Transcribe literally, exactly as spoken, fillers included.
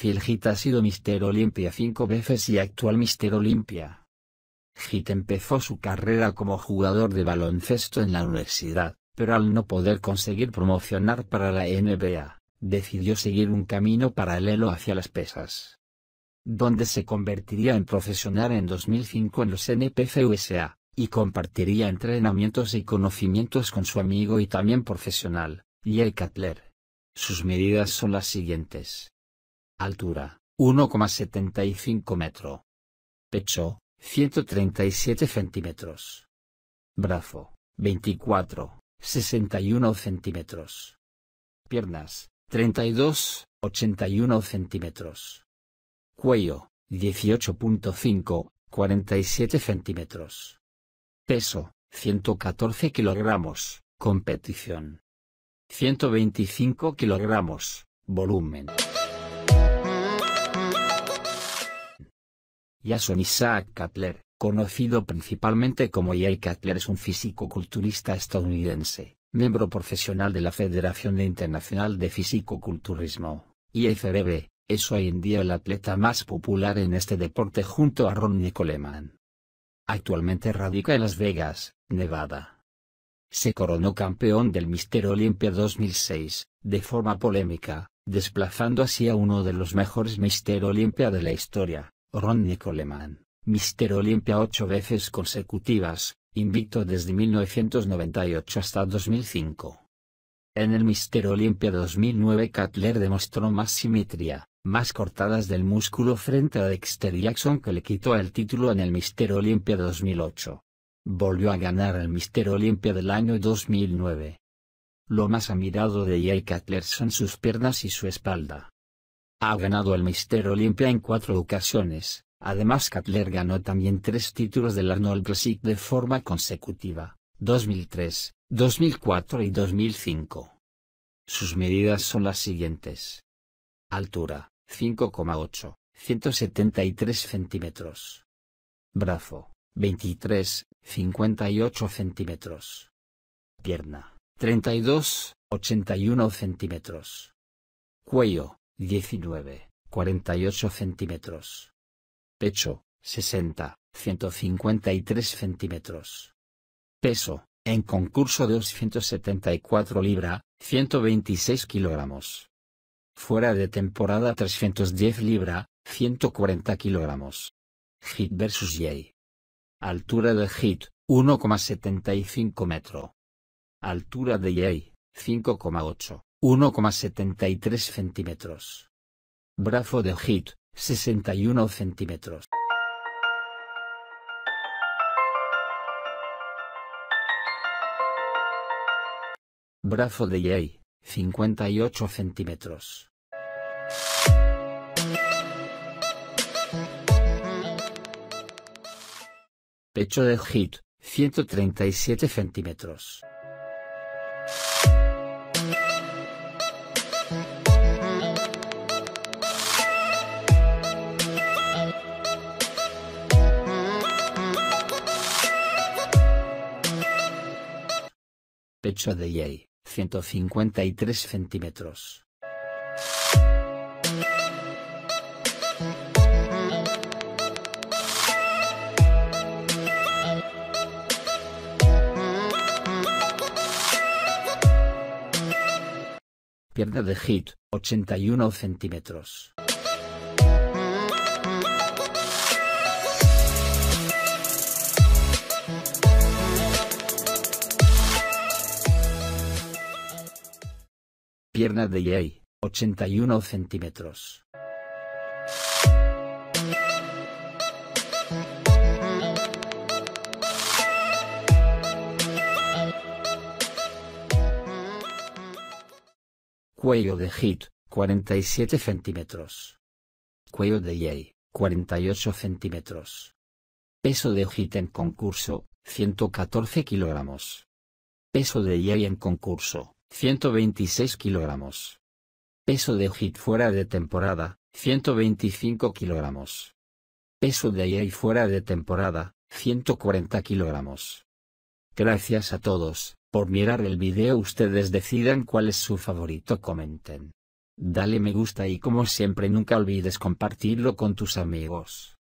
Phil Heath ha sido míster Olympia cinco veces y actual míster Olympia. Heath empezó su carrera como jugador de baloncesto en la universidad, pero al no poder conseguir promocionar para la N B A, decidió seguir un camino paralelo hacia las pesas, donde se convertiría en profesional en dos mil cinco en los N P C U S A, y compartiría entrenamientos y conocimientos con su amigo y también profesional, Jay Cutler. Sus medidas son las siguientes. Altura, uno coma setenta y cinco metros. Pecho, ciento treinta y siete centímetros. Brazo, veinticuatro, sesenta y uno centímetros. Piernas, treinta y dos, ochenta y uno centímetros. Cuello, dieciocho punto cinco, cuarenta y siete centímetros. Peso, ciento catorce kilogramos, competición. ciento veinticinco kilogramos, volumen. Jason Isaac Cutler, conocido principalmente como Jay Cutler, es un fisicoculturista estadounidense, miembro profesional de la Federación Internacional de Fisicoculturismo, I F B B. Es hoy en día el atleta más popular en este deporte junto a Ronnie Coleman. Actualmente radica en Las Vegas, Nevada. Se coronó campeón del míster Olympia dos mil seis, de forma polémica, desplazando así a uno de los mejores míster Olympia de la historia, Ronnie Coleman, míster Olympia ocho veces consecutivas, invicto desde mil novecientos noventa y ocho hasta dos mil cinco. En el míster Olympia dos mil nueve Cutler demostró más simetría, más cortadas del músculo frente a Dexter Jackson, que le quitó el título en el míster Olympia dos mil ocho. Volvió a ganar el míster Olympia del año dos mil nueve. Lo más admirado de Jay Cutler son sus piernas y su espalda. Ha ganado el míster Olympia en cuatro ocasiones, además Cutler ganó también tres títulos del Arnold Classic de forma consecutiva, dos mil tres, dos mil cuatro y dos mil cinco. Sus medidas son las siguientes. Altura, cinco coma ocho, ciento setenta y tres centímetros. Brazo, veintitrés, cincuenta y ocho centímetros. Pierna, treinta y dos, ochenta y uno centímetros. Cuello, diecinueve, cuarenta y ocho centímetros. Pecho, sesenta, ciento cincuenta y tres centímetros. Peso, en concurso doscientos setenta y cuatro libras, ciento veintiséis kilogramos. Fuera de temporada trescientos diez libras, ciento cuarenta kilogramos. Heath versus Jay. Altura de Heath, uno coma setenta y cinco metros. Altura de Jay, cinco coma ocho, uno coma setenta y tres centímetros. Brazo de Heath, sesenta y uno centímetros. Brazo de Jay, cincuenta y ocho centímetros. Pecho de Heath, ciento treinta y siete centímetros. Pecho de Jay, ciento cincuenta y tres centímetros. Pierna de Heath, ochenta y uno centímetros. Pierna de Jay, ochenta y uno centímetros. Cuello de Heath, cuarenta y siete centímetros. Cuello de Jay, cuarenta y ocho centímetros. Peso de Heath en concurso, ciento catorce kilogramos. Peso de Jay en concurso, ciento veintiséis kilogramos. Peso de Heath fuera de temporada, ciento veinticinco kilogramos. Peso de Jay fuera de temporada, ciento cuarenta kilogramos. Gracias a todos por mirar el video. Ustedes decidan cuál es su favorito, comenten. Dale me gusta y como siempre nunca olvides compartirlo con tus amigos.